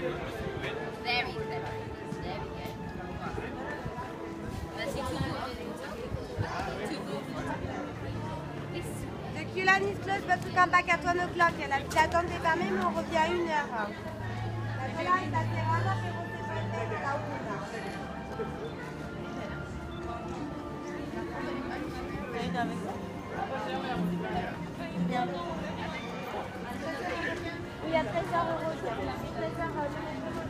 Very clever. There we go. Vas-y, The queue line is closed, but we come back at 1 o'clock. La file d'attente est fermée, mais on revient à 1 heure. La fila est cerrada, pero se prende a la 1. Oui, à 13h euros. 13h.